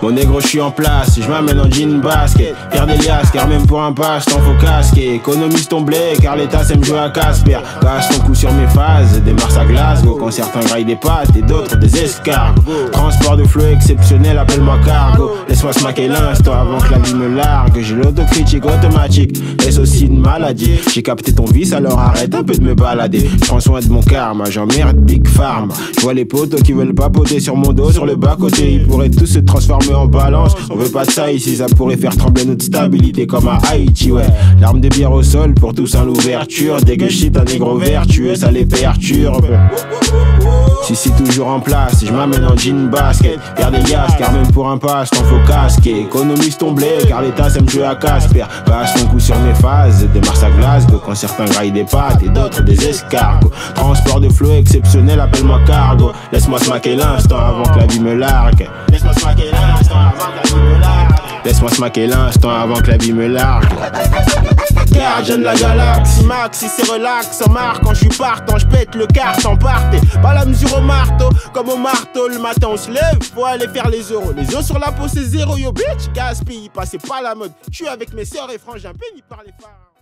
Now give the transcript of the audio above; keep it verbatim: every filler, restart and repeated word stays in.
Mon négro, je suis en place, je m'amène en jean basket. Faire des liasses, car même pour un passe, t'en faut casquer. Économise ton blé, car l'État sait me jouer à Casper. Passe ton coup sur mes phases, démarre à Glasgow. Quand certains graillent des pâtes et d'autres des escargots. Transport de flow exceptionnel, appelle-moi cargo. Laisse-moi smacker l'instant avant que la vie me largue. J'ai l'autocritique automatique, est aussi une maladie. J'ai capté ton vice, alors arrête un peu de me balader. Je prends soin de mon karma, j'emmerde Big Pharma. Je vois les potos qui veulent papoter sur mon dos, sur le bas-côté. Ils pourraient tous se transformer en balance. On veut pas de ça ici, ça pourrait faire trembler notre stabilité comme à Haïti, ouais. L'arme de bière au sol pour tous en l'ouverture. Dégage si t'as négro vertueux, ça les perturbe. Si si toujours en place, je m'amène en jean basket. Faire des gaz, car même pour un passe, t'en faut casquer. Économise ton blé, car l'État sait me jouer à Casper. Passe ton coup sur mes phases, démarre à Glasgow. Quand certains graillent des pâtes et d'autres des escargots. Transport de flow exceptionnel, appelle-moi cargo. Laisse-moi smacker l'instant avant que la vie me largue. Laisse-moi smacker l'instant avant que la vie me largue. Laisse-moi smacker l'instant avant que la vie me largue. Gardien de la galaxie, maxi c'est relax, en marque quand je suis partant, je pète le quart en parté. Pas la mesure au marteau, comme au marteau, le matin on se lève, faut aller faire les euros. Les os sur la peau c'est zéro, yo bitch, gaspille, passez pas la mode. Je suis avec mes sœurs et frangins, bénis par les phares.